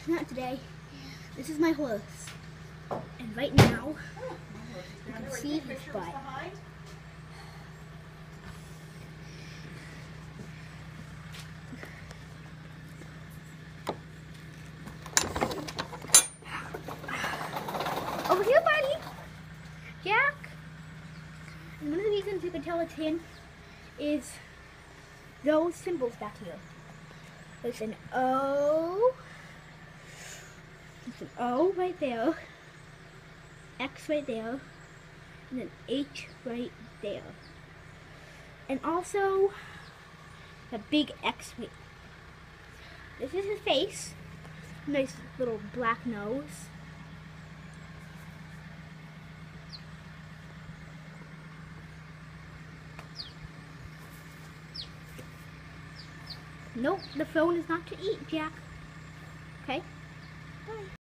not today. This is my horse. And right now, you can see his butt. Over here, buddy. Jack. And one of the reasons you can tell it's him is those symbols back here. There's an O. There's an O right there. X right there. And an H right there. And also a big X right. This is his face. Nice little black nose. Nope, the phone is not to eat, Jack. Okay? Bye.